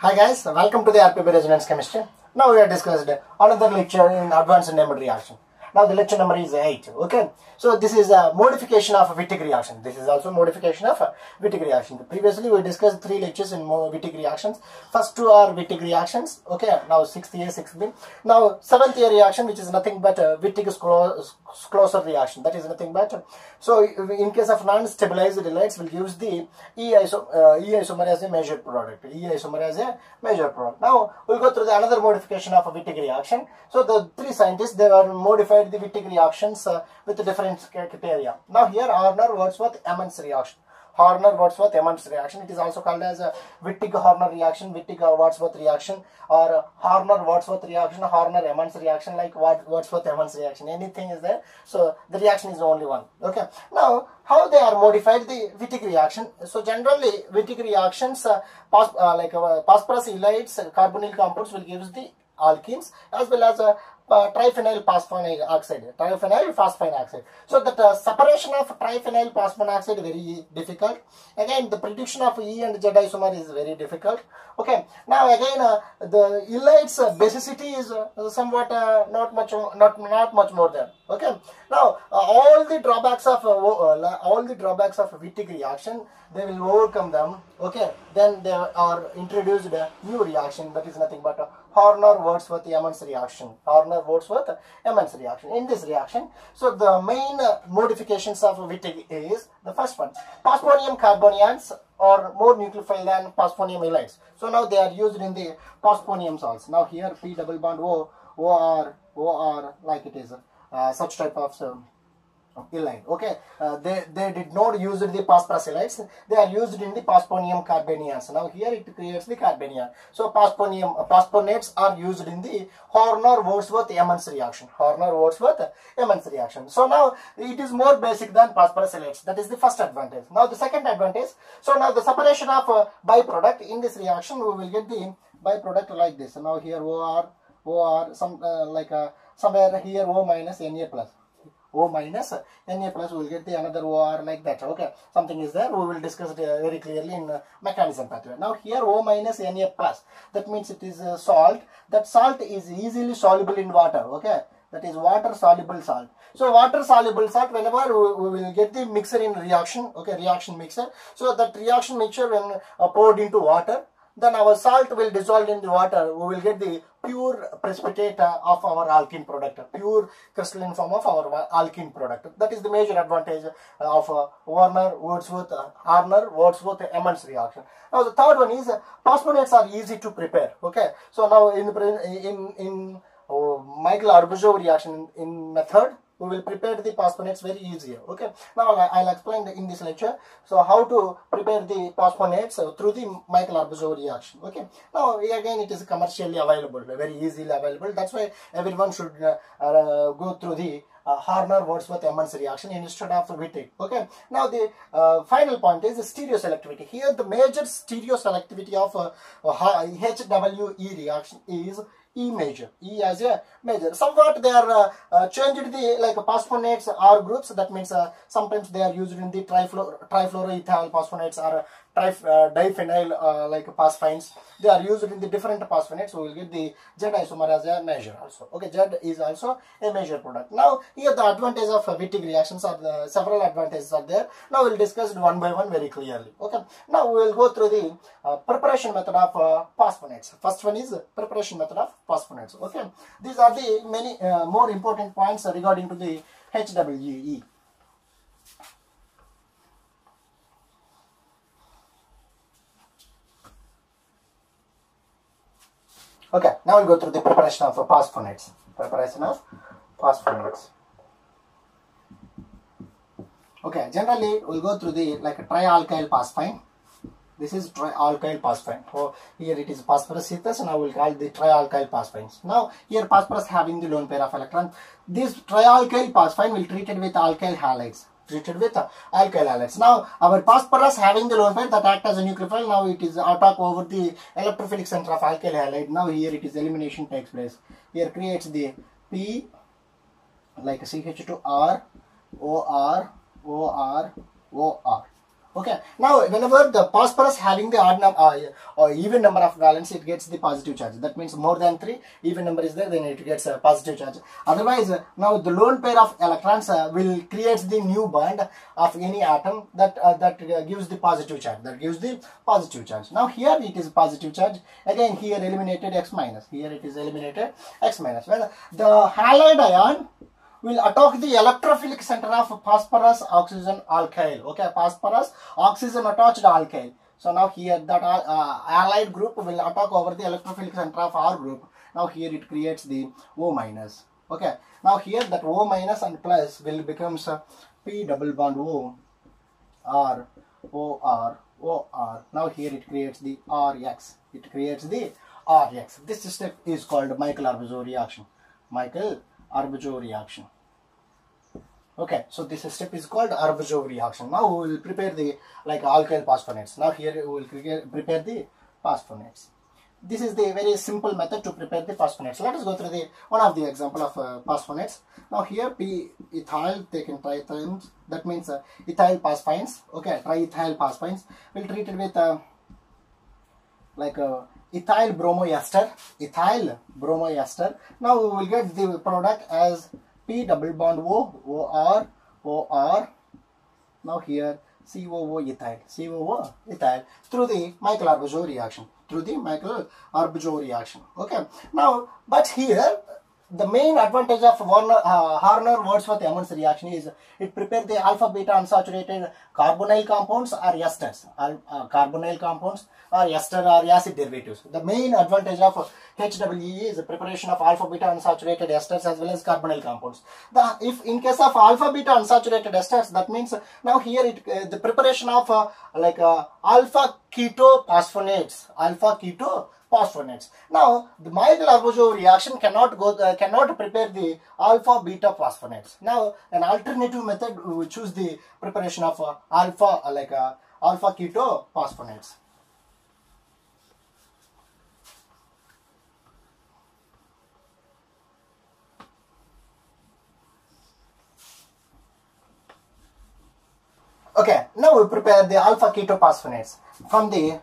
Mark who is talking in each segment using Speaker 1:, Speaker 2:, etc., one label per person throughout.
Speaker 1: Hi guys, welcome to the RPB Resonance Chemistry. Now we are discussing another lecture in advanced named reaction. Now the lecture number is 8. Okay, so this is a modification of a Wittig reaction. This is also modification of a Wittig reaction. Previously we discussed 3 lectures in Wittig reactions. First 2 are Wittig reactions. Okay, now 6th A, 6th B. Now 7th A reaction, which is nothing but Wittig-Schlosser reaction. That is nothing but. So in case of non-stabilized halides, we'll use the E isomer as a measured product. E isomer as a measured product. Now we'll go through the another modification of a Wittig reaction. So the 3 scientists, they are modified the Wittig reactions with different criteria. Now here Horner-Wadsworth-Emmons reaction. Horner-Wadsworth-Emmons reaction. It is also called as a Wittig-Horner reaction, Wittig-Wadsworth reaction, or Horner-Wadsworth reaction, Horner-Emmons reaction, like Wadsworth-Emmons reaction. Anything is there. So the reaction is only one. Okay. Now how they are modified the Wittig reaction? So generally Wittig reactions, phosphorus halides, carbonyl compounds will give the alkenes as well as triphenyl phosphine oxide. So that separation of triphenyl phosphine oxide very difficult. Again, the prediction of E and Z isomer is very difficult. Okay. Now again, the halides basicity is somewhat not much more there. Okay. Now all the drawbacks of Wittig reaction, they will overcome them. Okay. Then they are introduced a new reaction, that is nothing but Horner-Wadsworth-Emmons reaction. Horner-Wadsworth-Emmons reaction. In this reaction, so the main modifications of Wittig is the first one: phosphonium carbonions are more nucleophile than phosphonium halides. So now they are used in the phosphonium salts. Now here P double bond OR, like it is such type of halide. Okay, they did not use the phosphorus halides. They are used in the phosphonium carbanions. Now here it creates the carbanion. So phosphonates are used in the Horner-Wadsworth-Emmons reaction. Horner-Wadsworth-Emmons reaction. So now it is more basic than phosphorus halides. That is the first advantage. Now the second advantage. So now the separation of byproduct in this reaction, we will get the byproduct like this. Now here OR somewhere here O minus Na plus. O minus Na plus, we will get the another OR like that. Okay, something is there. We will discuss it very clearly in mechanism pathway. Now here O minus Na plus, that means it is salt. That salt is easily soluble in water. Okay, that is water soluble salt. So water soluble salt, whenever we will get the mixer in reaction, okay, reaction mixer. So that reaction mixture when poured into water, then our salt will dissolve in the water. We will get the pure precipitate of our alkene product, pure crystalline form of our alkene product. That is the major advantage of Horner-Wadsworth-Emmons reaction. Now the third one is phosphonates are easy to prepare. Okay, so now in Michael-Arbuseau reaction in method, we will prepare the phosphonates very easier. Okay, now I'll explain in this lecture. So how to prepare the phosphonates through the Michael-Arbuseau reaction. Okay, now again it is commercially available, very easily available. That's why everyone should go through the Horner-Wadsworth-Emmons reaction instead of Wittig. Okay, now the final point is the stereoselectivity. Here the major stereoselectivity of HWE reaction is E major, E as a major. Somewhat they are changed the phosphonates R groups. That means sometimes they are used in the trifluoroethyl phosphonates or diphenyl phosphines. They are used in the different phosphonates. So we will get the Z isomer as a measure also. Okay, Z is also a measure product. Now here the advantage of Wittig reactions are several advantages are there. Now we will discuss it one by one very clearly. Okay, now we will go through the preparation method of phosphonates. First one is preparation method of phosphonates. Okay, these are the many more important points regarding to the HWE. Okay, now we'll go through the preparation of phosphonates. Okay, generally we'll go through the trialkyl phosphine. This is trialkyl phosphine. So here it is phosphorus ethers, and I will call the trialkyl phosphines. Now here phosphorus having the lone pair of electrons. This trialkyl phosphine will treated with alkyl halides. Now our phosphorus having the lone pair that act as a nucleophile. Now it is attack over the electrophilic center of alkyl halide. Now here it is elimination takes place. Here creates the P like CH2R OR OR OR. Okay, now whenever the phosphorus having the odd or even number of valence, it gets the positive charge. That means more than 3, even number is there, then it gets a positive charge. Otherwise, now the lone pair of electrons will create the new bond of any atom that gives the positive charge. That gives the positive charge. Now here it is positive charge. Again here eliminated X minus. Here it is eliminated X minus. Well, the halide ion will attack the electrophilic center of phosphorus oxygen alkyl. Okay, phosphorus oxygen attached alkyl. So now here that allied group will attack over the electrophilic center of R group. Now here it creates the O minus. Okay, now here that O minus and plus will becomes P double bond O R O R O R. Now here it creates the RX. It creates the RX. This step is called Michael-Arbuteau reaction. Michael-Arbuteau reaction. Okay, so this step is called Arbuteau reaction. Now we will prepare the alkyl phosphonates. Now here we will prepare the phosphonates. This is the very simple method to prepare the phosphonates. Let us go through the one of the example of phosphonates. Now here P ethyl taken times, that means ethyl phosphines. Okay, triethyl phosphines. We'll treat it with ethyl bromoester. Ethyl bromoester. Now we will get the product as P double bond O, OR, OR. Now here COO ethyl, COO ethyl through the Michael-Arbuteau reaction. Through the Michael-Arbuteau reaction. Okay. Now, but here the main advantage of Horner-Wordsworth-Emmons reaction is it prepares the alpha beta unsaturated carbonyl compounds or esters. Carbonyl compounds or ester or acid derivatives. The main advantage of HWE is the preparation of alpha beta unsaturated esters as well as carbonyl compounds. If in case of alpha beta unsaturated esters, that means now here the preparation of alpha keto phosphonates. Alpha keto phosphonates. Now the Michael-Arbuteau reaction cannot prepare the alpha beta phosphonates. Now an alternative method we will choose the preparation of alpha keto phosphonates. Okay, now we prepare the alpha keto phosphonates from the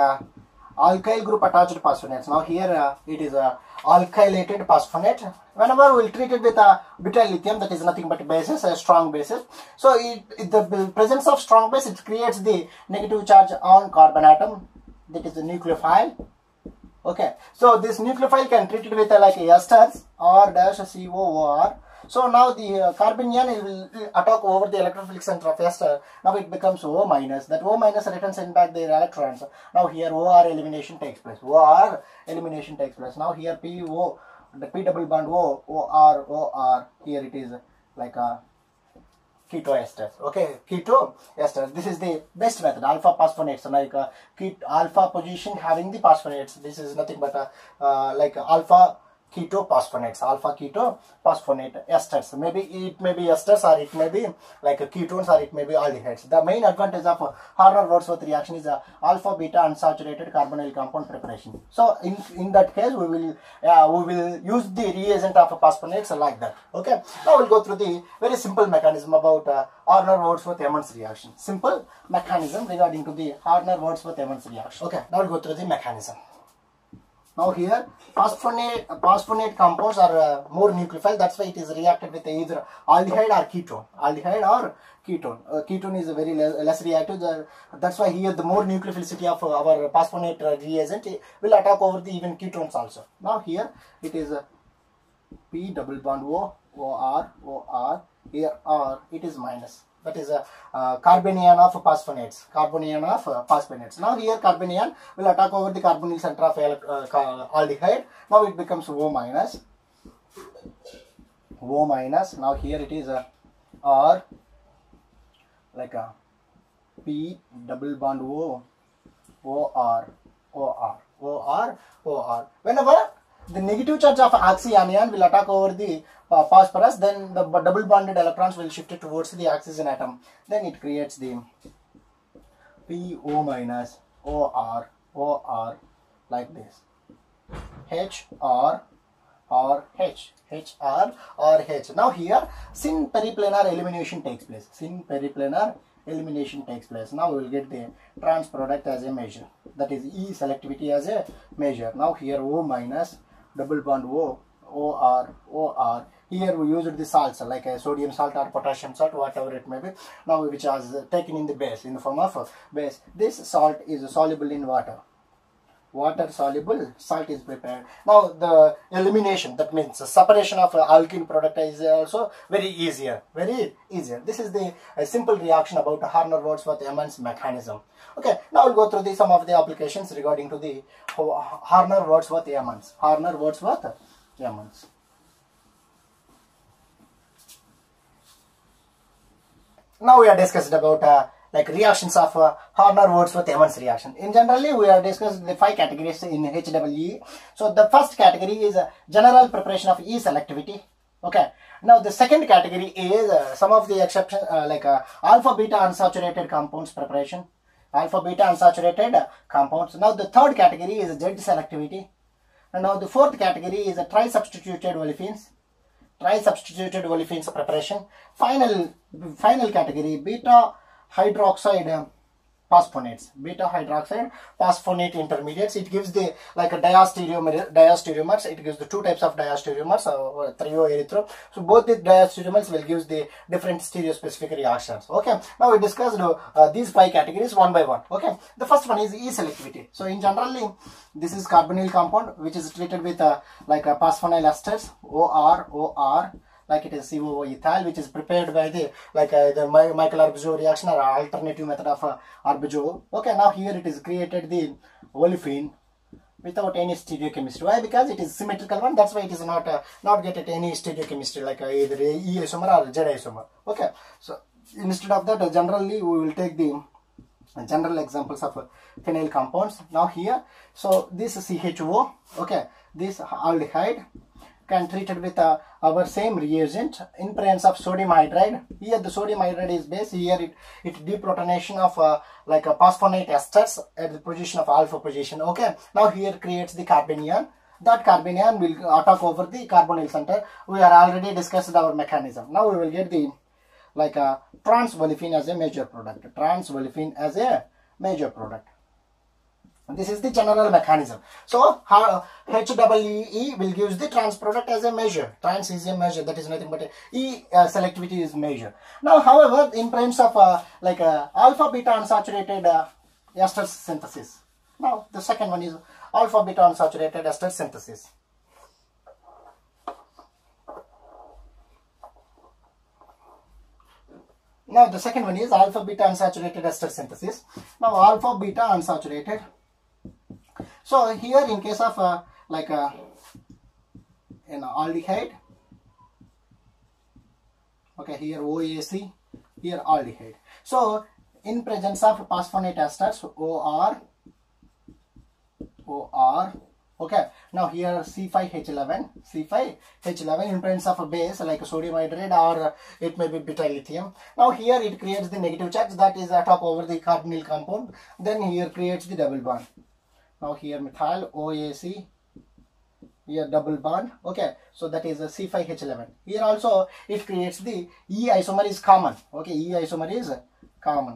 Speaker 1: alkyl group attached phosphonates. Now here it is a alkylated phosphonate. Whenever we will treat it with a butyl lithium, that is nothing but basis, a strong basis. So the presence of strong base, it creates the negative charge on carbon atom, that is the nucleophile. Okay, so this nucleophile can treat it with esters or dash COOR. So now the carbanion will attack over the electrophilic center of ester. Now it becomes O minus. That O minus returns in back their electrons. Now here OR elimination takes place. OR elimination takes place. Now here PO, the P double bond O, OR, OR. Here it is like a keto esters. Okay, keto esters. This is the best method. Alpha phosphonates, alpha position having the phosphonates. This is nothing but alpha keto phosphonates, alpha keto phosphonate esters. Maybe it may be esters or it may be ketones or it may be aldehydes. The main advantage of Horner-Wordsworth reaction is alpha beta unsaturated carbonyl compound preparation. So in that case we will use the reagent of phosphonates like that. Okay. Now we'll go through the very simple mechanism about Horner-Wordsworth-Emmons reaction. Simple mechanism regarding to the Horner-Wordsworth-Emmons reaction. Okay. Now we'll go through the mechanism. Now here phosphonate compounds are more nucleophile. That's why it is reacted with either aldehyde or ketone. Aldehyde or ketone. Ketone is very less reactive. That's why here the more nucleophilicity of our phosphonate reagent will attack over the even ketones also. Now here it is P double bond O, OR, OR. Here R it is minus. That is a carbanion of phosphonates. Carbanion of phosphonates. Now here carbanion will attack over the carbonyl center of aldehyde. Now it becomes O minus. O minus. Now here it is a R P double bond O, OR, OR, OR, OR. Whenever the negative charge of oxyanion will attack over the phosphorus, then the double bonded electrons will shift it towards the oxygen atom. Then it creates the PO minus OR, OR like this. HR or H. HR or H. Now here syn periplanar elimination takes place. Syn periplanar elimination takes place. Now we will get the trans product as a measure. That is E selectivity as a measure. Now here O minus, double bond O, OR, OR. Here we used the salts like a sodium salt or potassium salt, whatever it may be. Now which was taken in the base, in the form of base. This salt is soluble in water. Water soluble salt is prepared. Now the elimination, that means the separation of alkene product is also very easier. This is the simple reaction about Horner-Wadsworth-Emmons mechanism. Okay, now we'll go through some of the applications regarding to the Horner-Wadsworth-Emmons. Horner-Wadsworth-Emmons. Now we are discussed about like reactions of Horner-Wadsworth-Emmons reaction. In generally, we have discussed the 5 categories in HWE. So the first category is general preparation of E selectivity. Okay. Now the second category is some of the exceptions like alpha beta unsaturated compounds preparation. Alpha beta unsaturated compounds. Now the third category is Z selectivity. And now the fourth category is tri-substituted olefins. Tri-substituted olefins preparation. Final category beta hydroxide phosphonates, beta hydroxide phosphonate intermediates. It gives the like a diastereomers. It gives the 2 types of diastereomers, thioerythro. So both the diastereomers will give the different stereospecific reactions. Okay, now we discussed these 5 categories one by one. Okay, the first one is E selectivity. So in generally, this is carbonyl compound which is treated with like a phosphonyl esters, OR, like it is COO ethyl, which is prepared by the Michael-Arbujo reaction or alternative method of Arbujo. Okay, now here it is created the olefin without any stereochemistry. Why? Because it is symmetrical one. That's why it is not get at any stereochemistry like either E isomer or Z isomer. Okay, so instead of that, generally we will take the general examples of phenyl compounds. Now here, so this is CHO. Okay, this aldehyde can treated with our same reagent in presence of sodium hydride. Here the sodium hydride is base. Here it deprotonation of like a phosphonate esters at the position of alpha position. Okay, now here creates the carbanion. That carbanion will attack over the carbonyl center. We are already discussed our mechanism. Now we will get the like a trans olefin as a major product. Trans olefin as a major product. This is the general mechanism. So HEE will give the trans product as a measure. Trans is a measure, that is nothing but E selectivity is measure. Now however, in presence of like alpha beta unsaturated ester synthesis. Now the second one is alpha beta unsaturated ester synthesis. Now the second one is alpha beta unsaturated ester synthesis. Now alpha beta unsaturated. So here in case of like an aldehyde, okay, here OAC, here aldehyde. So in presence of phosphonate esters, OR, okay. Now here C5H11 in presence of a base like sodium hydride or it may be beta lithium. Now here it creates the negative charge that is attack over the carbonyl compound. Then here creates the double bond. Now here methyl OAC, here double bond. Okay, so that is a C5H11. Here also it creates the E isomer is common. Okay, E isomer is common.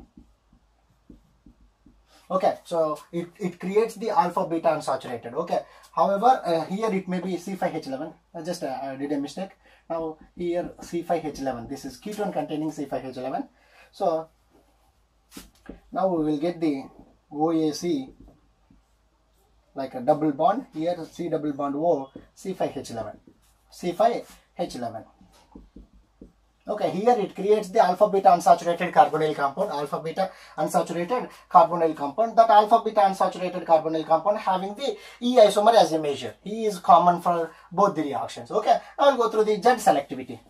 Speaker 1: Okay, so it creates the alpha beta unsaturated. Okay, however here it may be C5H11. I just did a mistake. Now here C5H11. This is ketone containing C5H11. So now we will get the OAC like a double bond. Here C double bond O, C5H11. Okay, here it creates the alpha beta unsaturated carbonyl compound. Alpha beta unsaturated carbonyl compound. That alpha beta unsaturated carbonyl compound having the E isomer as a measure. E is common for both the reactions. Okay, I will go through the Z selectivity.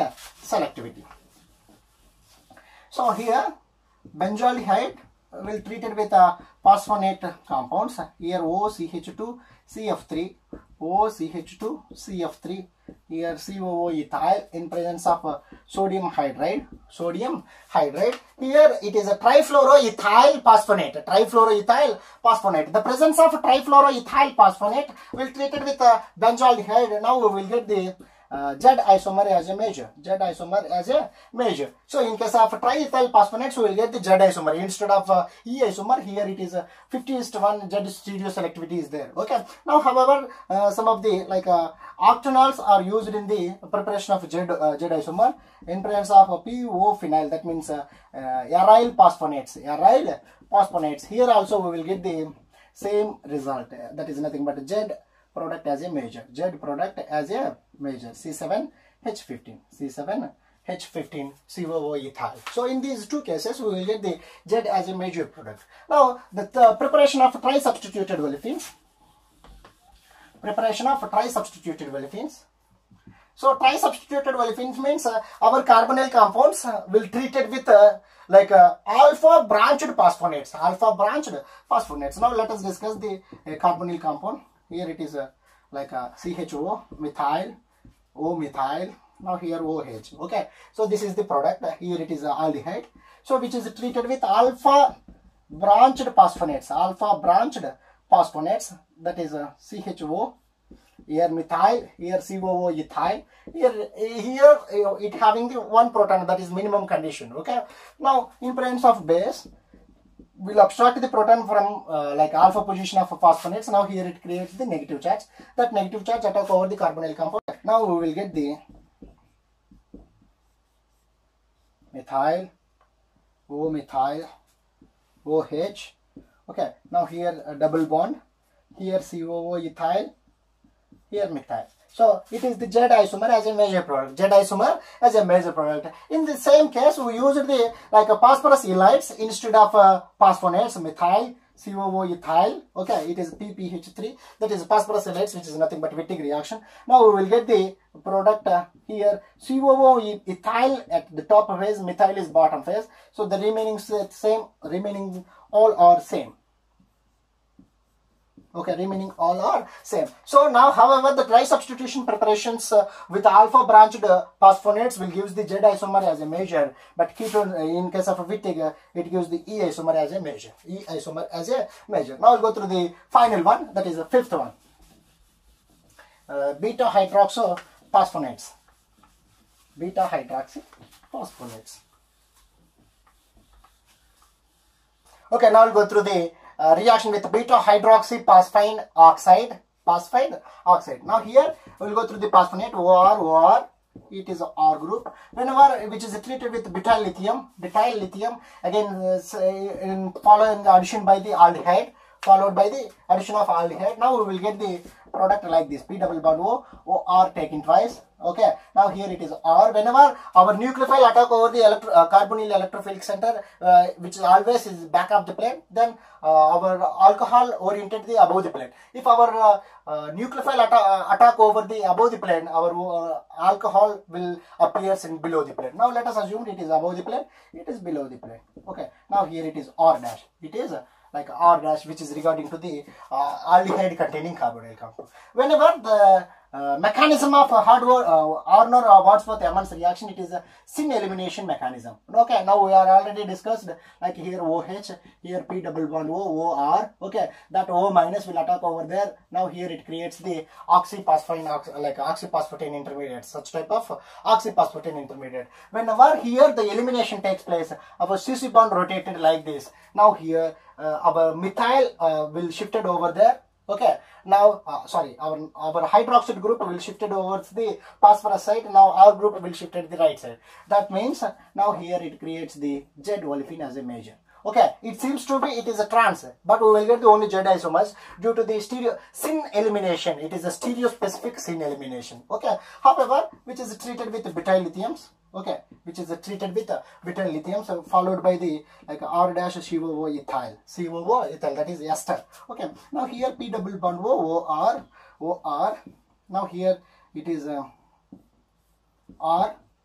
Speaker 1: So here benzoaldehyde will treated with phosphonate compounds. Here OCH2 CF3 OCH2 CF3. Here COO ethyl in presence of sodium hydride. Sodium hydride. Here it is a trifluoroethyl phosphonate. Trifluoroethyl phosphonate. The presence of trifluoroethyl phosphonate will treat it with benzaldehyde. Now we will get the Z isomer as a measure. Z isomer as a measure. So in case of triethyl phosphonates, we will get the Z isomer instead of E isomer. Here it is 50:1 Z stereo selectivity is there. Okay. Now, however, some of the octanols are used in the preparation of Z isomer in presence of PO phenyl. That means aryl phosphonates. Aryl phosphonates. Here also we will get the same result. That is nothing but Z product as a measure. Z product as a measure. C7H15. C7H15 COO ethyl. So in these two cases, we will get the Z as a major product. Now, the preparation of tri-substituted olefins. Preparation of tri-substituted olefins. So tri-substituted olefins means our carbonyl compounds will treated with alpha branched phosphonates. Alpha branched phosphonates. Now let us discuss the carbonyl compound. Here it is CHO, methyl, O-methyl. Now here OH. Okay. So this is the product. Here it is aldehyde. So which is treated with alpha branched phosphonates. Alpha branched phosphonates. That is CHO. Here methyl. Here COO ethyl. Here it having the one proton. That is minimum condition. Okay. Now in presence of base, we'll abstract the proton from alpha position of phosphonates. Now here it creates the negative charge. That negative charge attack over the carbonyl compound. Now we will get the methyl, O-methyl, OH. Okay. Now here a double bond. Here COO ethyl. Here methyl. So it is the Z isomer as a major product. Z isomer as a major product. In the same case, we used the phosphorus ylides instead of phosphonates. Methyl, COO ethyl. Okay, it is PPH3. That is phosphorus ylides, which is nothing but Wittig reaction. Now we will get the product here. COO ethyl at the top phase, methyl is bottom phase. So the remaining same. Remaining all are same. Okay, remaining all are same. So now, however, the tri-substitution preparations with alpha branched phosphonates will give the Z isomer as a measure, but ketone in case of Wittig, it gives the E isomer as a measure. E isomer as a measure. Now we'll go through the final one, that is the fifth one. Beta hydroxyphosphonates. Beta hydroxyphosphonates. Okay, now we'll go through the reaction with beta hydroxyphosphine oxide. Phosphide oxide. Now here we will go through the phosphonate OR. It is R group. Whenever which is treated with butyl lithium again in following the addition by the aldehyde, followed by the addition of aldehyde. Now we will get the product like this: P double bond O, OR taken twice. Okay, now here it is R. Whenever our nucleophile attack over the carbonyl electrophilic center, which is always is back of the plane, then our alcohol oriented the above the plane. If our nucleophile attack over the above the plane, our alcohol will appears in below the plane. Now let us assume it is above the plane, it is below the plane. Okay, now here it is R dash. It is R dash, which is regarding to the aldehyde containing carbonyl compound. Whenever the mechanism of Arnold-Wadsworth-Emmons reaction, it is a syn elimination mechanism. Okay, now we are already discussed here OH, here P double bond O, OR. Okay, that O minus will attack over there. Now here it creates the oxyphosphatine intermediate, such type of oxyphosphatine intermediate. Whenever here the elimination takes place, our CC bond rotated like this. Now here our methyl will shifted over there. Okay, now our hydroxide group will shifted over the phosphorus side. Now our group will shifted to the right side. That means now here it creates the Z olefin as a measure. Okay, it seems to be it is a trans, but we will get the only Z isomers due to the syn elimination. It is a stereo-specific syn elimination. Okay, however, which is treated with butyl lithiums. Okay, which is treated with butyl lithium, so followed by the R dash COO ethyl. COO ethyl, that is ester. Okay, now here P double bond O, OR. Now here it is R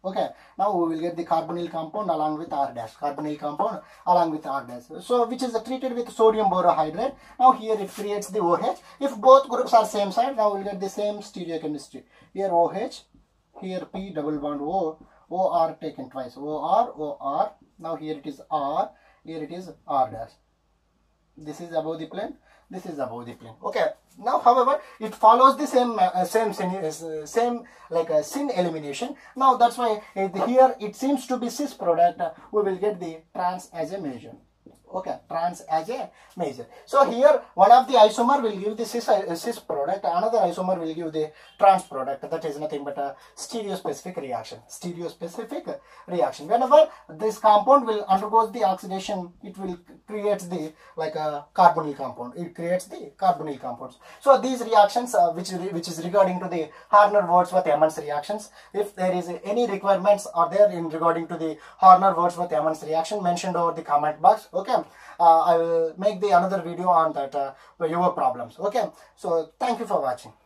Speaker 1: Okay, now we will get the carbonyl compound along with R dash, carbonyl compound along with R dash. So which is treated with sodium borohydride. Now here it creates the OH. If both groups are same side, now we will get the same stereochemistry. Here OH, here P double bond O, OR taken twice, OR, OR. Now here it is R, here it is R dash. This is above the plane, this is above the plane. Okay, now however it follows the same like a syn elimination. Now that's why here it seems to be cis product. We will get the trans as a major. Okay, trans as a major. So here one of the isomer will give the cis product, another isomer will give the trans product. That is nothing but a stereospecific reaction. Stereospecific reaction. Whenever this compound will undergo the oxidation, it will create the like a carbonyl compound. It creates the carbonyl compounds. So these reactions, which is regarding to the Horner-Wordsworth-Emmons reactions. If there is any requirements are there in regarding to the Horner-Wordsworth-Emmons reaction, mentioned over the comment box. Okay, I will make the another video on that your problems. Okay, so thank you for watching.